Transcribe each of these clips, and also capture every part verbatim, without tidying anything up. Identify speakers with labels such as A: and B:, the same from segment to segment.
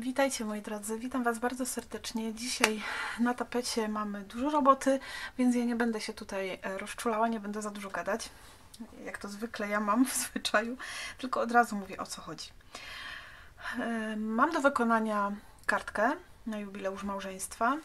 A: Witajcie moi drodzy, witam Was bardzo serdecznie. Dzisiaj na tapecie mamy dużo roboty, więc ja nie będę się tutaj rozczulała, nie będę za dużo gadać, jak to zwykle ja mam w zwyczaju, tylko od razu mówię, o co chodzi. Mam do wykonania kartkę na jubileusz małżeństwa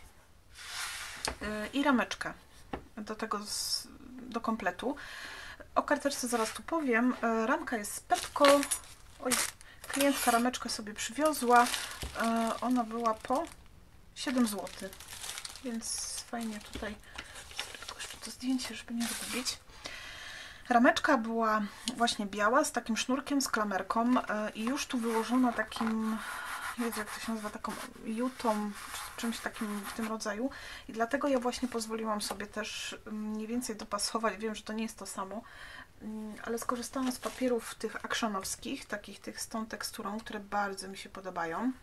A: i rameczkę do tego, do kompletu. O karteczce zaraz tu powiem. Ramka jest z Pepco. Oj, klientka rameczkę sobie przywiozła. Ona była po siedem złotych, więc fajnie tutaj. Tylko jeszcze to zdjęcie, żeby nie zgubić. Rameczka była właśnie biała, z takim sznurkiem, z klamerką i już tu wyłożona takim, Jezu, jak to się nazywa, taką jutą, czy czymś takim w tym rodzaju. I dlatego ja właśnie pozwoliłam sobie też mniej więcej dopasować. Wiem, że to nie jest to samo, ale skorzystałam z papierów tych actionowskich, takich tych z tą teksturą, które bardzo mi się podobają.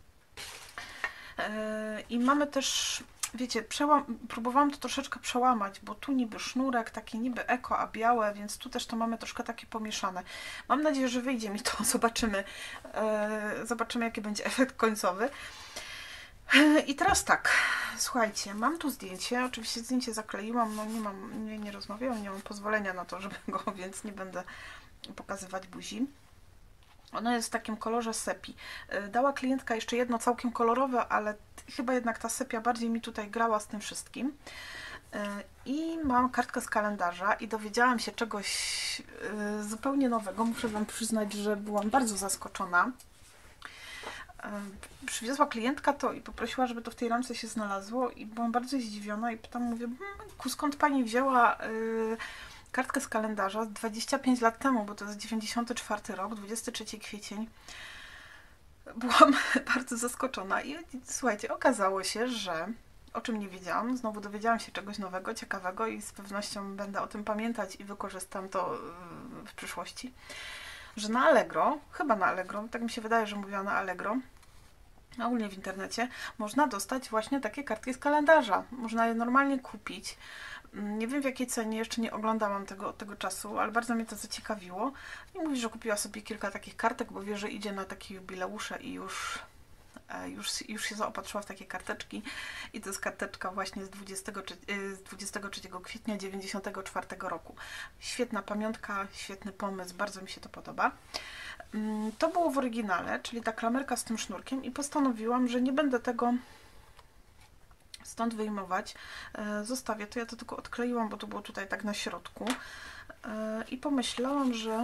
A: I mamy też, wiecie, przełam, próbowałam to troszeczkę przełamać, bo tu niby sznurek, taki niby eko, a białe, więc tu też to mamy troszkę takie pomieszane. Mam nadzieję, że wyjdzie mi to, zobaczymy, zobaczymy jaki będzie efekt końcowy. I teraz tak, słuchajcie, mam tu zdjęcie, oczywiście zdjęcie zakleiłam, no nie mam, nie, nie rozmawiałam, nie mam pozwolenia na to, żeby go, więc nie będę pokazywać buzi. Ono jest w takim kolorze sepi. Dała klientka jeszcze jedno całkiem kolorowe, ale chyba jednak ta sepia bardziej mi tutaj grała z tym wszystkim. I mam kartkę z kalendarza i dowiedziałam się czegoś zupełnie nowego. Muszę Wam przyznać, że byłam bardzo zaskoczona. Przywiozła klientka to i poprosiła, żeby to w tej ramce się znalazło i byłam bardzo zdziwiona i pytam, mówię, ku skąd Pani wzięła yy, kartkę z kalendarza dwadzieścia pięć lat temu, bo to jest dziewięćdziesiąty czwarty rok, dwudziesty trzeci kwiecień. Byłam bardzo zaskoczona i słuchajcie, okazało się, że o czym nie wiedziałam, znowu dowiedziałam się czegoś nowego, ciekawego i z pewnością będę o tym pamiętać i wykorzystam to w przyszłości, że na Allegro, chyba na Allegro, tak mi się wydaje, że mówiła na Allegro, ogólnie w internecie, można dostać właśnie takie kartki z kalendarza. Można je normalnie kupić. Nie wiem w jakiej cenie, jeszcze nie oglądałam tego od tego czasu, ale bardzo mnie to zaciekawiło. I mówi, że kupiła sobie kilka takich kartek, bo wie, że idzie na takie jubileusze i już, już, już się zaopatrzyła w takie karteczki. I to jest karteczka właśnie z dwudziestego trzeciego kwietnia dziewięćdziesiątego czwartego roku. Świetna pamiątka, świetny pomysł, bardzo mi się to podoba. To było w oryginale, czyli ta klamerka z tym sznurkiem i postanowiłam, że nie będę tego stąd wyjmować. Zostawię to, ja to tylko odkleiłam, bo to było tutaj tak na środku. I pomyślałam, że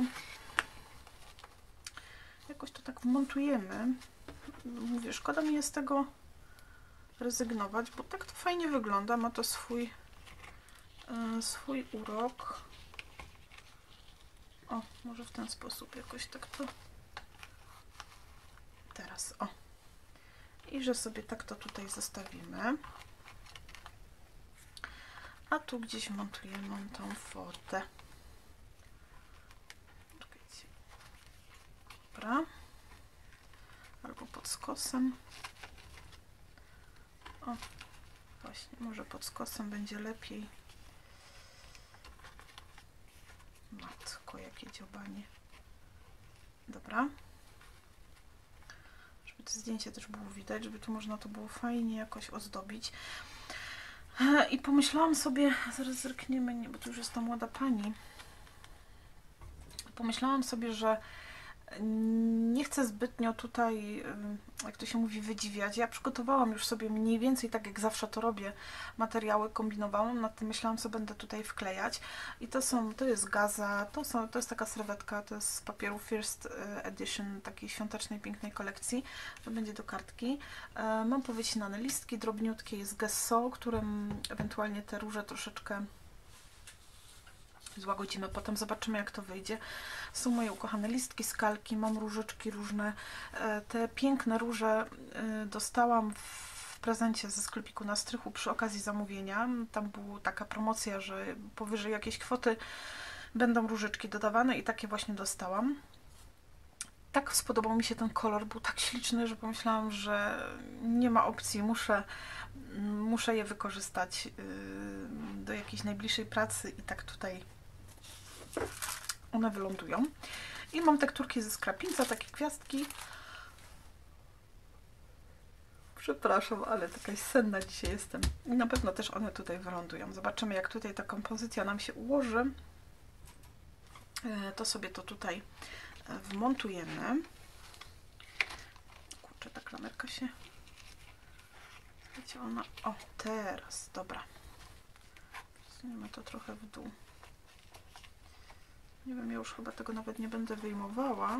A: jakoś to tak wmontujemy. Mówię, szkoda mi jest tego rezygnować, bo tak to fajnie wygląda, ma to swój, swój urok. O, może w ten sposób jakoś tak to teraz, o. I że sobie tak to tutaj zostawimy. A tu gdzieś montujemy tą fotę. Czekajcie. Dobra. Albo pod skosem. O, właśnie, może pod skosem będzie lepiej. Matko, jakie dziobanie. Dobra. Żeby to zdjęcie też było widać, żeby tu można to było fajnie jakoś ozdobić. I pomyślałam sobie, zaraz zerkniemy, nie, bo tu już jest ta młoda pani. Pomyślałam sobie, że nie chcę zbytnio tutaj, jak to się mówi, wydziwiać. Ja przygotowałam już sobie mniej więcej, tak jak zawsze to robię, materiały, kombinowałam, nad tym myślałam, co będę tutaj wklejać. I to są, to jest gaza, to, są, to jest taka serwetka, to jest z papieru First Edition, takiej świątecznej, pięknej kolekcji. To będzie do kartki. Mam powycinane listki drobniutkie, jest gesso, którym ewentualnie te róże troszeczkę złagodzimy, potem zobaczymy jak to wyjdzie. Są moje ukochane listki, skalki, mam różyczki różne. Te piękne róże dostałam w prezencie ze sklepiku na strychu przy okazji zamówienia. Tam była taka promocja, że powyżej jakiejś kwoty będą różyczki dodawane i takie właśnie dostałam. Tak spodobał mi się ten kolor, był tak śliczny, że pomyślałam, że nie ma opcji, muszę, muszę je wykorzystać do jakiejś najbliższej pracy i tak tutaj one wylądują. I mam tekturki ze skrapinca, takie gwiazdki. Przepraszam, ale taka senna dzisiaj jestem. I na pewno też one tutaj wylądują. Zobaczymy, jak tutaj ta kompozycja nam się ułoży. To sobie to tutaj wmontujemy. Kurczę, ta klamerka się... Wiecie, ona... O, teraz, dobra. Zniemy to trochę w dół. Nie wiem, ja już chyba tego nawet nie będę wyjmowała.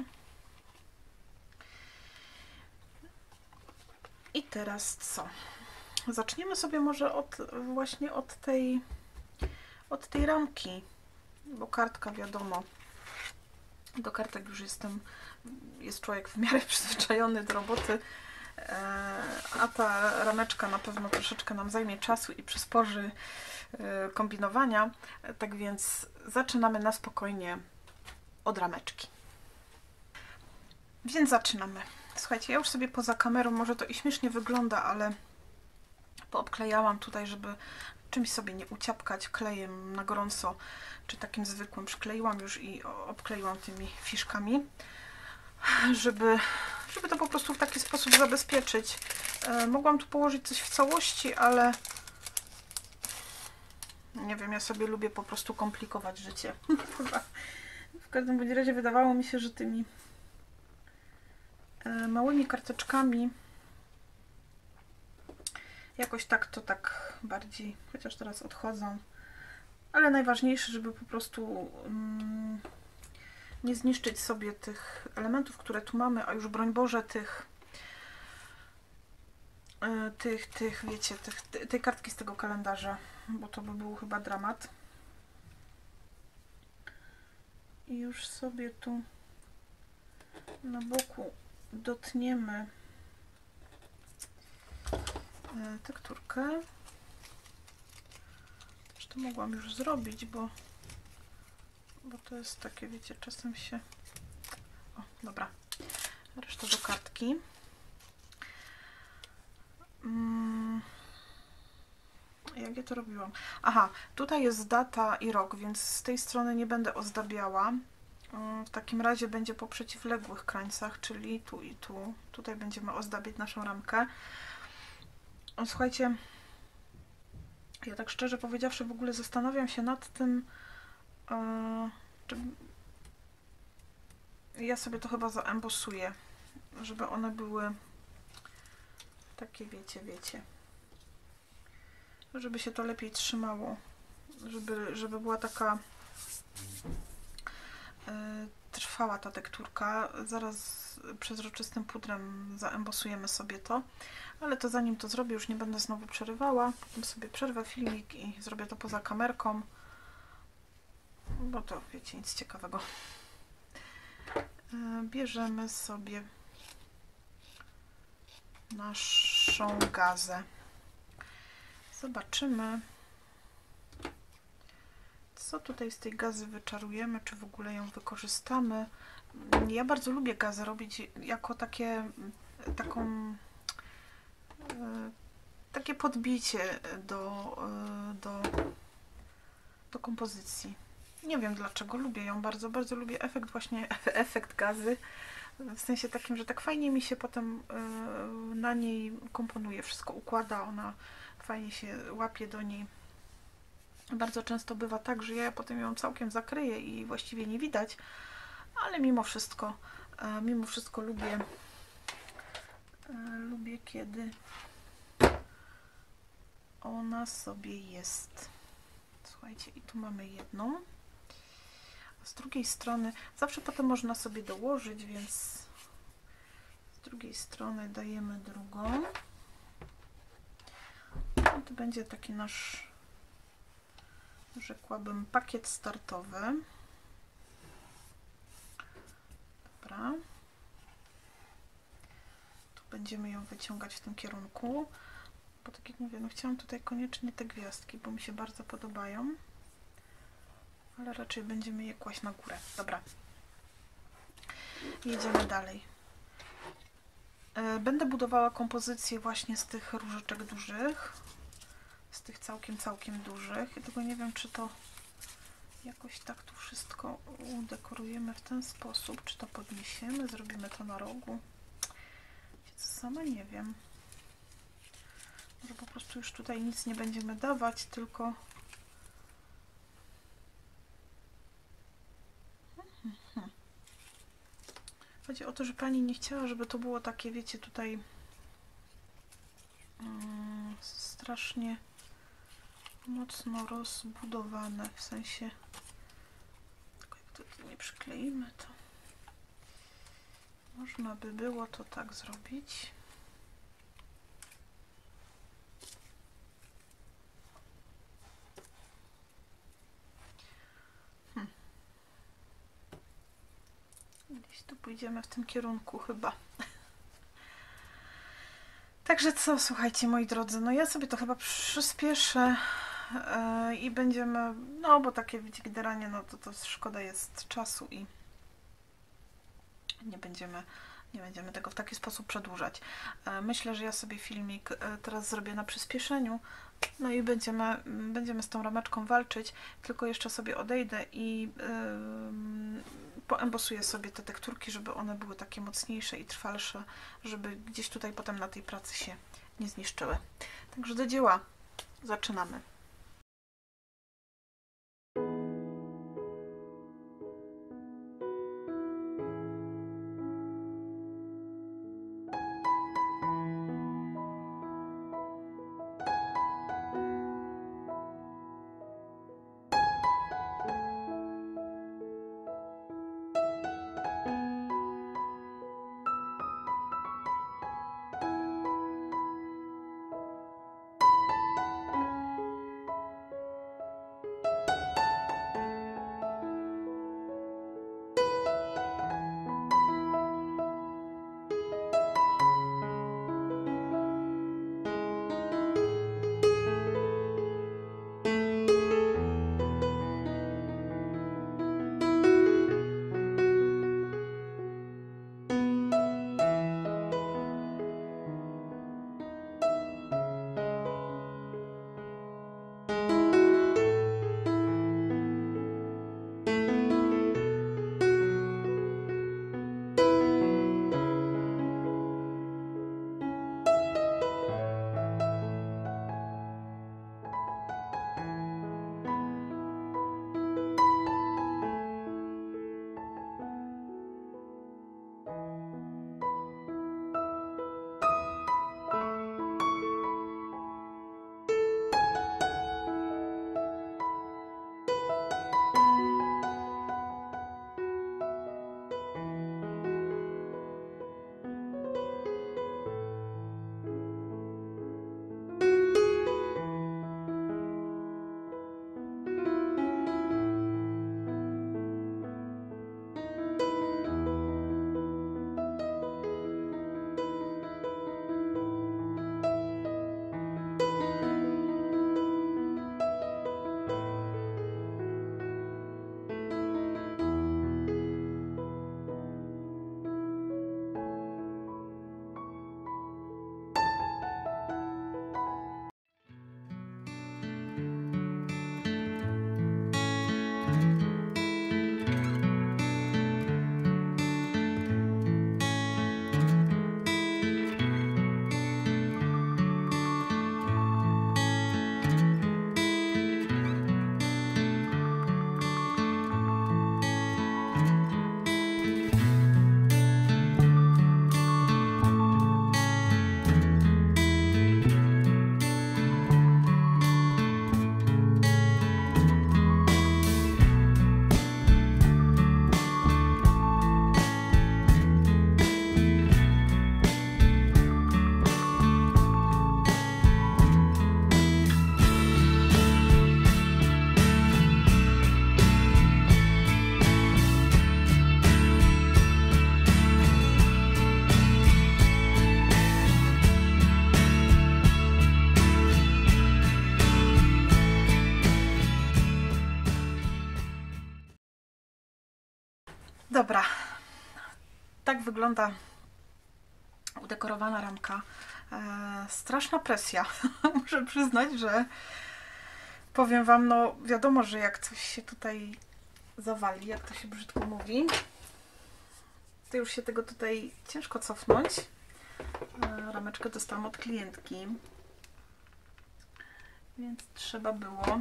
A: I teraz co? Zaczniemy sobie może od właśnie od tej od tej ramki, bo kartka, wiadomo, do kartek już jestem, jest człowiek w miarę przyzwyczajony do roboty, a ta rameczka na pewno troszeczkę nam zajmie czasu i przysporzy kombinowania, tak więc zaczynamy na spokojnie od rameczki. Więc zaczynamy. Słuchajcie, ja już sobie poza kamerą, może to i śmiesznie wygląda, ale poobklejałam tutaj, żeby czymś sobie nie uciapkać klejem na gorąco, czy takim zwykłym. Przykleiłam już i obkleiłam tymi fiszkami, żeby, żeby to po prostu w taki sposób zabezpieczyć. E, mogłam tu położyć coś w całości, ale nie wiem, ja sobie lubię po prostu komplikować życie. W każdym bądź razie wydawało mi się, że tymi e, małymi karteczkami jakoś tak to tak bardziej, chociaż teraz odchodzą, ale najważniejsze, żeby po prostu mm, nie zniszczyć sobie tych elementów, które tu mamy, a już broń Boże tych y, tych, tych, wiecie, tych, tej kartki z tego kalendarza, bo to by był chyba dramat. I już sobie tu na boku dotniemy tekturkę. Zresztą mogłam już zrobić, bo, bo to jest takie, wiecie, czasem się... O, dobra. Reszta do kartki. Hmm. Jak ja to robiłam? Aha, tutaj jest data i rok, więc z tej strony nie będę ozdabiała. W takim razie będzie po przeciwległych krańcach, czyli tu i tu. Tutaj będziemy ozdabiać naszą ramkę. Słuchajcie, ja tak szczerze powiedziawszy w ogóle zastanawiam się nad tym, yy, czy ja sobie to chyba zaembosuję, żeby one były takie, wiecie, wiecie, żeby się to lepiej trzymało, żeby, żeby była taka yy, trwała ta tekturka. Zaraz przezroczystym pudrem zaembosujemy sobie to, ale to zanim to zrobię, już nie będę znowu przerywała, potem sobie przerwę filmik i zrobię to poza kamerką, bo to, wiecie, nic ciekawego. Bierzemy sobie naszą gazę. Zobaczymy, co tutaj z tej gazy wyczarujemy, czy w ogóle ją wykorzystamy. Ja bardzo lubię gazę robić jako takie, taką, takie podbicie do, do, do kompozycji. Nie wiem dlaczego, lubię ją bardzo, bardzo lubię efekt właśnie, efekt gazy, w sensie takim, że tak fajnie mi się potem na niej komponuje, wszystko układa, ona fajnie się łapie do niej. Bardzo często bywa tak, że ja potem ją całkiem zakryję i właściwie nie widać, ale mimo wszystko, mimo wszystko lubię, lubię kiedy ona sobie jest. Słuchajcie, i tu mamy jedną, a z drugiej strony zawsze potem można sobie dołożyć, więc z drugiej strony dajemy drugą. I to będzie taki nasz, rzekłabym, pakiet startowy. Dobra. Tu będziemy ją wyciągać w tym kierunku, bo tak jak mówię, no chciałam tutaj koniecznie te gwiazdki, bo mi się bardzo podobają, ale raczej będziemy je kłaść na górę. Dobra. Jedziemy dalej. Będę budowała kompozycję właśnie z tych różyczek dużych, z tych całkiem, całkiem dużych. I tylko nie wiem, czy to jakoś tak tu wszystko udekorujemy w ten sposób, czy to podniesiemy, zrobimy to na rogu. Wiecie co, sama nie wiem. że po prostu już tutaj nic nie będziemy dawać, tylko chodzi o to, że pani nie chciała, żeby to było takie, wiecie, tutaj um, strasznie mocno rozbudowane, w sensie, tylko jak to tu nie przykleimy, to można by było to tak zrobić. Hmm. Gdzieś tu pójdziemy w tym kierunku chyba. Także co, słuchajcie, moi drodzy, no ja sobie to chyba przyspieszę yy, i będziemy, no bo takie wigderanie, no to, to szkoda jest czasu i nie będziemy, nie będziemy tego w taki sposób przedłużać. Yy, myślę, że ja sobie filmik yy, teraz zrobię na przyspieszeniu, no i będziemy, będziemy z tą rameczką walczyć, tylko jeszcze sobie odejdę i yy, poembosuję sobie te tekturki, żeby one były takie mocniejsze i trwalsze, żeby gdzieś tutaj potem na tej pracy się nie zniszczyły. Także do dzieła. Zaczynamy. Dobra, tak wygląda udekorowana ramka. E, straszna presja. Muszę przyznać, że powiem Wam, no wiadomo, że jak coś się tutaj zawali, jak to się brzydko mówi, to już się tego tutaj ciężko cofnąć. E, rameczkę dostałam od klientki. Więc trzeba było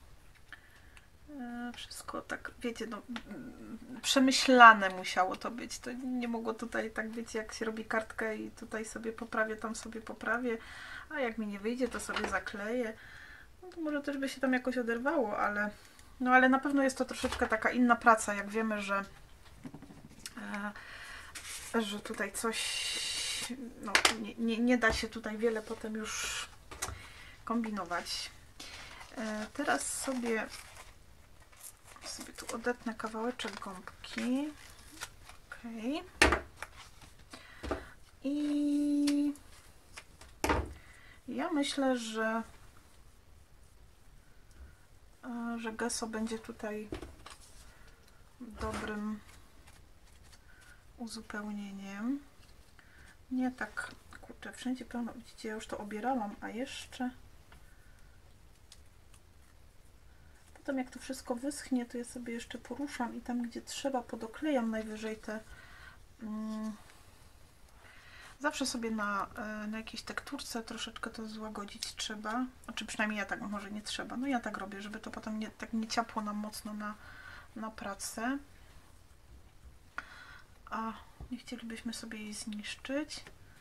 A: wszystko tak, wiecie, no, przemyślane musiało to być. To nie mogło tutaj tak być, jak się robi kartkę i tutaj sobie poprawię, tam sobie poprawię, a jak mi nie wyjdzie, to sobie zakleję. No to może też by się tam jakoś oderwało, ale no ale na pewno jest to troszeczkę taka inna praca, jak wiemy, że e, że tutaj coś no, nie, nie, nie da się tutaj wiele potem już kombinować. E, teraz sobie sobie tu odetnę kawałeczek gąbki. Okej. I ja myślę, że że gesso będzie tutaj dobrym uzupełnieniem. Nie tak, kurczę, wszędzie pełno, widzicie, ja już to obierałam, a jeszcze potem jak to wszystko wyschnie, to ja sobie jeszcze poruszam i tam, gdzie trzeba, podoklejam najwyżej te mm, zawsze sobie na, na jakiejś tekturce troszeczkę to złagodzić trzeba, znaczy przynajmniej ja tak, może nie trzeba, no ja tak robię, żeby to potem nie, tak nie ciapło nam mocno na, na pracę, a nie chcielibyśmy sobie jej zniszczyć.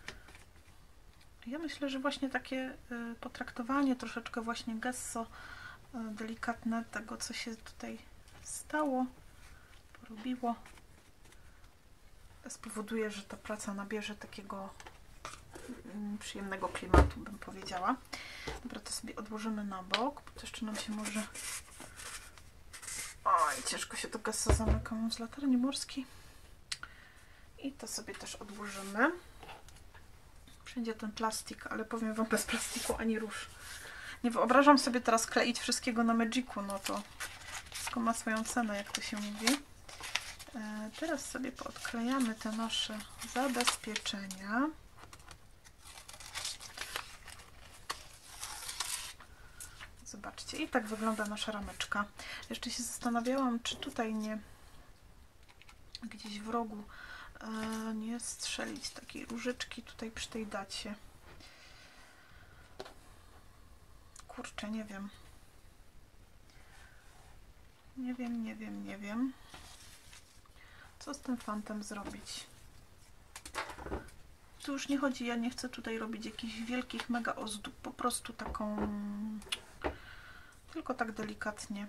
A: Ja myślę, że właśnie takie potraktowanie troszeczkę właśnie gesso delikatne tego, co się tutaj stało, porobiło, spowoduje, że ta praca nabierze takiego przyjemnego klimatu, bym powiedziała. Dobra, to sobie odłożymy na bok, bo to jeszcze nam się może... Oj, ciężko się to gesso zamyka, mam z latarni morskiej. I to sobie też odłożymy. Wszędzie ten plastik, ale powiem Wam, bez plastiku ani rusz. Nie wyobrażam sobie teraz kleić wszystkiego na Magiku, no to wszystko ma swoją cenę, jak to się mówi. E, teraz sobie poodklejamy te nasze zabezpieczenia. Zobaczcie, i tak wygląda nasza rameczka. Jeszcze się zastanawiałam, czy tutaj nie gdzieś w rogu e, nie strzelić takiej różyczki tutaj przy tej dacie. Kurczę, nie wiem. Nie wiem, nie wiem, nie wiem. Co z tym fantem zrobić? Tu już nie chodzi, ja nie chcę tutaj robić jakichś wielkich mega ozdób, po prostu taką, tylko tak delikatnie.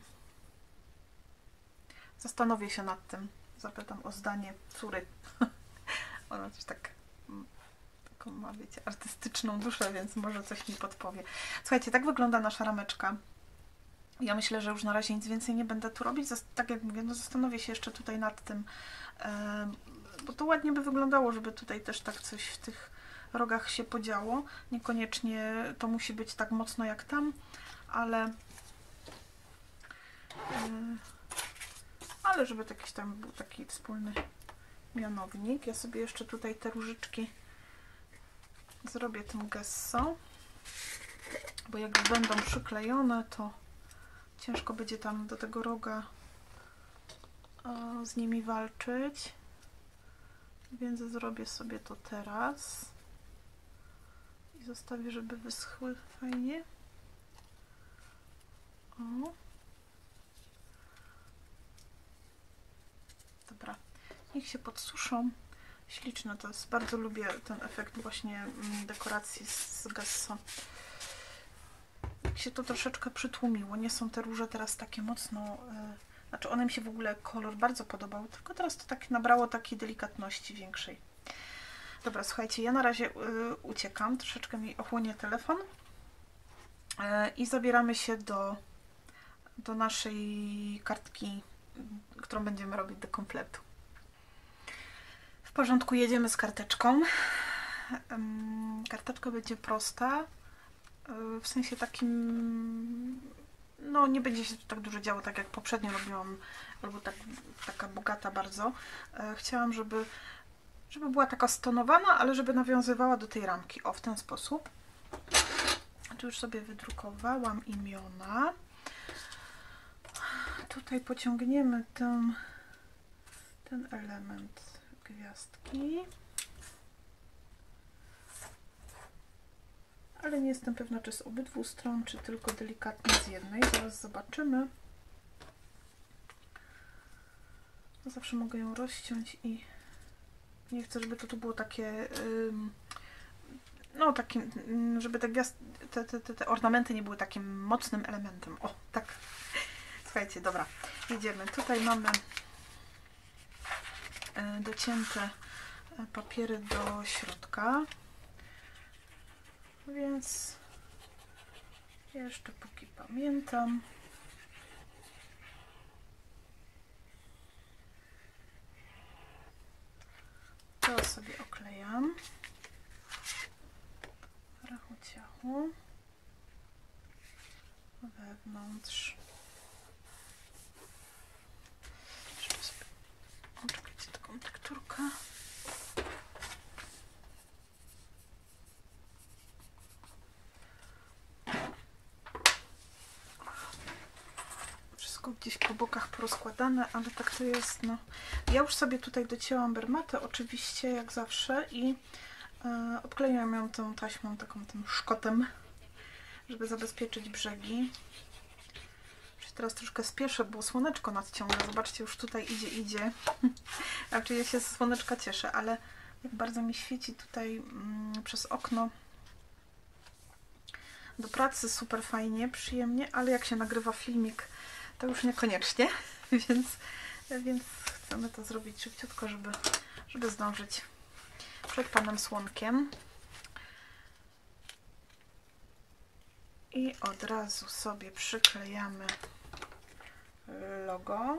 A: Zastanowię się nad tym, zapytam o zdanie córy. Ona coś tak, taką ma, wiecie, artystyczną duszę, więc może coś mi podpowie. Słuchajcie, tak wygląda nasza rameczka. Ja myślę, że już na razie nic więcej nie będę tu robić. Tak jak mówię, no zastanowię się jeszcze tutaj nad tym, bo to ładnie by wyglądało, żeby tutaj też tak coś w tych rogach się podziało. Niekoniecznie to musi być tak mocno jak tam, ale ale żeby jakiś tam był taki wspólny mianownik. Ja sobie jeszcze tutaj te różyczki zrobię tym gesso, bo jak będą przyklejone, to ciężko będzie tam do tego roga z nimi walczyć, więc zrobię sobie to teraz i zostawię, żeby wyschły fajnie. O. Dobra, niech się podsuszą. Śliczne to jest, bardzo lubię ten efekt właśnie dekoracji z gesso. Jak się to troszeczkę przytłumiło, nie są te róże teraz takie mocno, yy, znaczy one mi się w ogóle kolor bardzo podobał, tylko teraz to tak nabrało takiej delikatności większej. Dobra, słuchajcie, ja na razie yy, uciekam, troszeczkę mi ochłonie telefon yy, i zabieramy się do, do naszej kartki, którą będziemy robić do kompletu. W porządku, jedziemy z karteczką. Yy, karteczka będzie prosta. W sensie takim, no nie będzie się tu tak dużo działo, tak jak poprzednio robiłam, albo tak, taka bogata bardzo. Chciałam, żeby, żeby była taka stonowana, ale żeby nawiązywała do tej ramki. O, w ten sposób. Tu już sobie wydrukowałam imiona. Tutaj pociągniemy ten, ten element gwiazdki. ale nie jestem pewna, czy z obydwu stron, czy tylko delikatnie z jednej. Zaraz zobaczymy. Zawsze mogę ją rozciąć i nie chcę, żeby to tu było takie, no takim, żeby te, te, te, te ornamenty nie były takim mocnym elementem. O, tak. Słuchajcie, dobra, jedziemy. Tutaj mamy docięte papiery do środka, więc jeszcze póki pamiętam, to sobie oklejam rachu ciachu wewnątrz. Jeszcze sobie poczekajcie taką tekturkę. Wszystko gdzieś po bokach porozkładane, ale tak to jest, no. Ja już sobie tutaj docięłam bermatę, oczywiście, jak zawsze, i e, obklejam ją tą taśmą, taką tym szkotem, żeby zabezpieczyć brzegi. Teraz troszkę spieszę, bo słoneczko nadciąga. Zobaczcie, już tutaj idzie, idzie. Znaczy ja się ze słoneczka cieszę, ale jak bardzo mi świeci tutaj mm, przez okno do pracy, super fajnie, przyjemnie, ale jak się nagrywa filmik, to już niekoniecznie, więc, więc chcemy to zrobić szybciutko, żeby, żeby zdążyć przed Panem Słonkiem. I od razu sobie przyklejamy logo.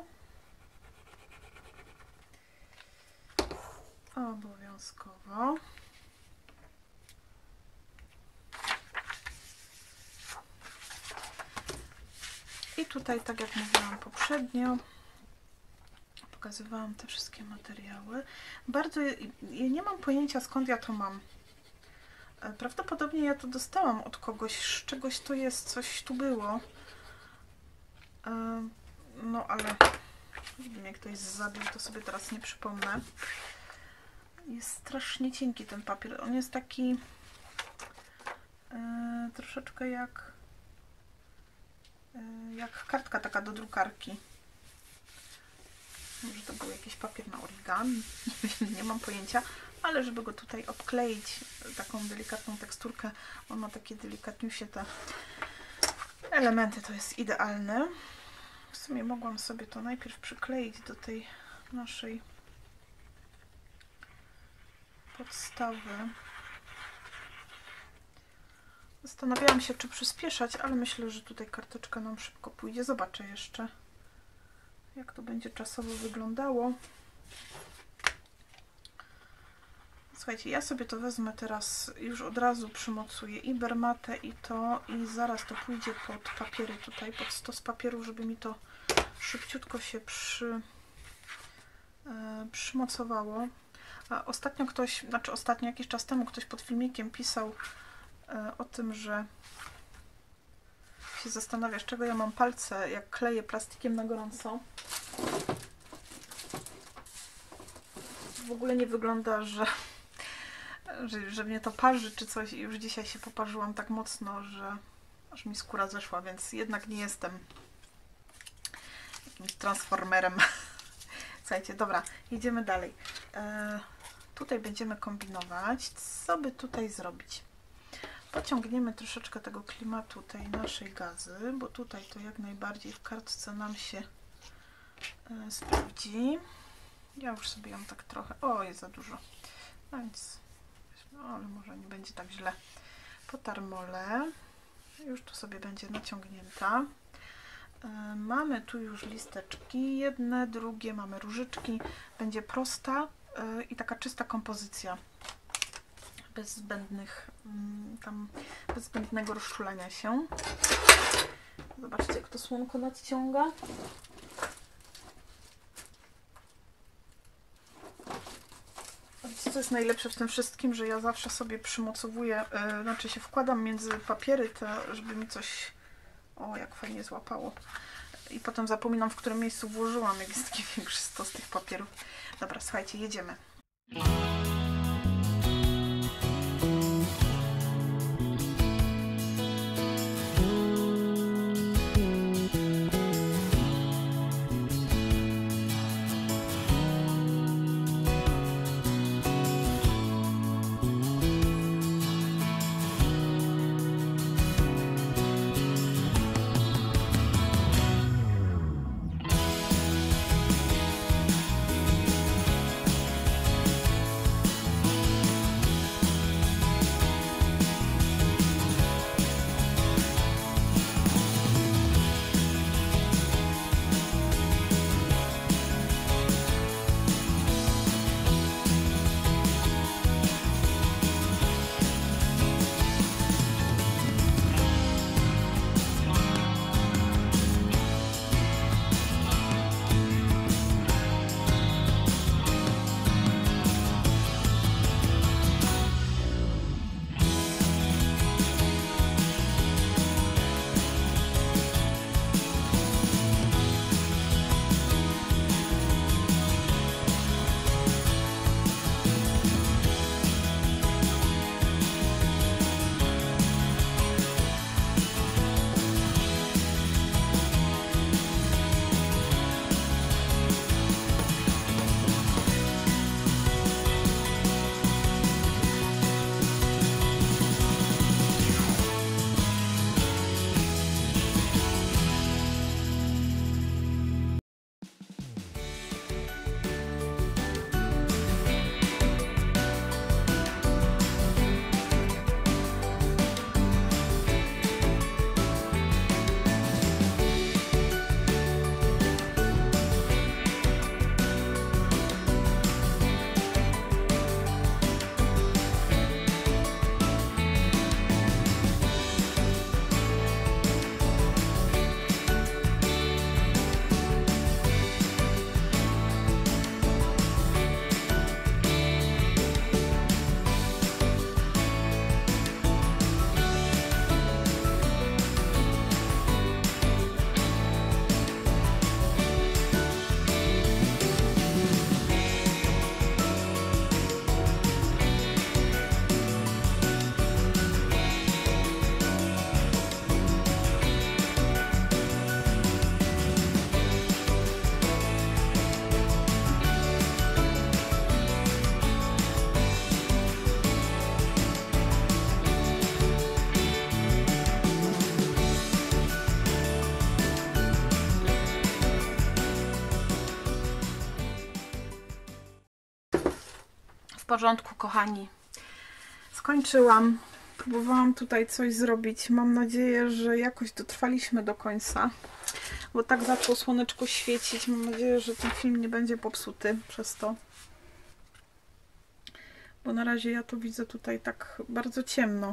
A: Obowiązkowo. I tutaj, tak jak mówiłam poprzednio, pokazywałam te wszystkie materiały. Bardzo, ja nie mam pojęcia, skąd ja to mam. Prawdopodobnie ja to dostałam od kogoś, z czegoś to jest, coś tu było. No ale gdyby mnie ktoś zabił, to sobie teraz nie przypomnę. Jest strasznie cienki ten papier. On jest taki yy, troszeczkę jak yy, jak kartka taka do drukarki. Może to był jakiś papier na origami, nie mam pojęcia, ale żeby go tutaj obkleić, taką delikatną teksturkę, on ma takie delikatniusie te elementy, to jest idealne. W sumie mogłam sobie to najpierw przykleić do tej naszej podstawy. Zastanawiałam się, czy przyspieszać, ale myślę, że tutaj karteczka nam szybko pójdzie. Zobaczę jeszcze, jak to będzie czasowo wyglądało. Słuchajcie, ja sobie to wezmę teraz, już od razu przymocuję i bermatę, i to, i zaraz to pójdzie pod papiery tutaj, pod stos papieru, żeby mi to szybciutko się przy, e, przymocowało. A ostatnio ktoś, znaczy ostatnio jakiś czas temu ktoś pod filmikiem pisał e, o tym, że się zastanawia, z czego ja mam palce, jak kleję plastikiem na gorąco. W ogóle nie wygląda, że Że, że mnie to parzy czy coś, i już dzisiaj się poparzyłam tak mocno, że aż mi skóra zeszła, więc jednak nie jestem jakimś transformerem. Słuchajcie, dobra, jedziemy dalej. E, tutaj będziemy kombinować, co by tutaj zrobić. Pociągniemy troszeczkę tego klimatu tej naszej gazy, bo tutaj to jak najbardziej w kartce nam się e, sprawdzi. Ja już sobie ją tak trochę... O, jest za dużo. No więc... No, ale może nie będzie tak źle. Potarmolę. Już tu sobie będzie naciągnięta. Yy, mamy tu już listeczki. Jedne, drugie, mamy różyczki. Będzie prosta yy, i taka czysta kompozycja. Bez zbędnych, yy, tam, bez zbędnego rozczulania się. Zobaczcie, jak to słonko nadciąga. Co jest najlepsze w tym wszystkim, że ja zawsze sobie przymocowuję, yy, znaczy się wkładam między papiery, te, żeby mi coś, o jak fajnie złapało, i potem zapominam, w którym miejscu włożyłam, jak jest taki większy stos tych papierów. Dobra, słuchajcie, jedziemy. porządku, kochani. Skończyłam. Próbowałam tutaj coś zrobić. Mam nadzieję, że jakoś dotrwaliśmy do końca. Bo tak zaczęło słoneczko świecić. Mam nadzieję, że ten film nie będzie popsuty przez to. Bo na razie ja to widzę tutaj tak bardzo ciemno.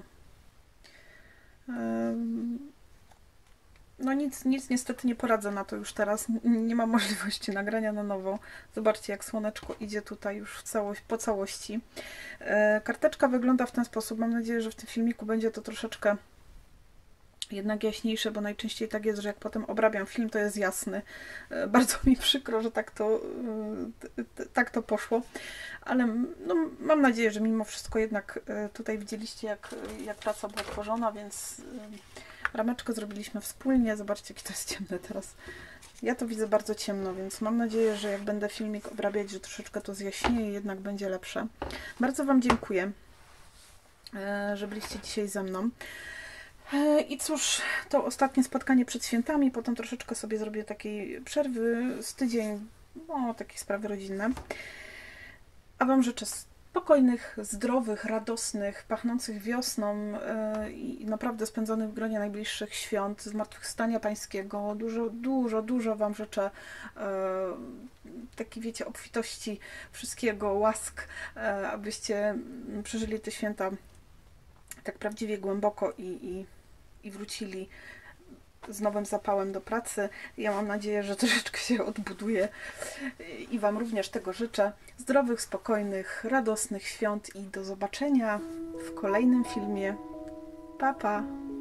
A: No nic, nic niestety nie poradzę na to już teraz. Nie mam możliwości nagrania na nowo. Zobaczcie, jak słoneczko idzie tutaj już w całość, po całości. Karteczka wygląda w ten sposób. Mam nadzieję, że w tym filmiku będzie to troszeczkę jednak jaśniejsze, bo najczęściej tak jest, że jak potem obrabiam film, to jest jasny. Bardzo mi przykro, że tak to, tak to poszło, ale no, mam nadzieję, że mimo wszystko jednak tutaj widzieliście, jak, jak praca była tworzona, więc rameczkę zrobiliśmy wspólnie. Zobaczcie, jakie to jest ciemne teraz. Ja to widzę bardzo ciemno, więc mam nadzieję, że jak będę filmik obrabiać, że troszeczkę to zjaśnieje i jednak będzie lepsze. Bardzo Wam dziękuję, że byliście dzisiaj ze mną. I cóż, to ostatnie spotkanie przed świętami, potem troszeczkę sobie zrobię takiej przerwy z tydzień, no takie sprawy rodzinne. A Wam życzę spokojnych, zdrowych, radosnych, pachnących wiosną i naprawdę spędzonych w gronie najbliższych świąt, zmartwychwstania Pańskiego. Dużo, dużo, dużo Wam życzę takiej, wiecie, obfitości wszystkiego, łask, abyście przeżyli te święta tak prawdziwie głęboko i, i, i wrócili z nowym zapałem do pracy. Ja mam nadzieję, że troszeczkę się odbuduję i Wam również tego życzę. Zdrowych, spokojnych, radosnych świąt i do zobaczenia w kolejnym filmie. Pa, pa!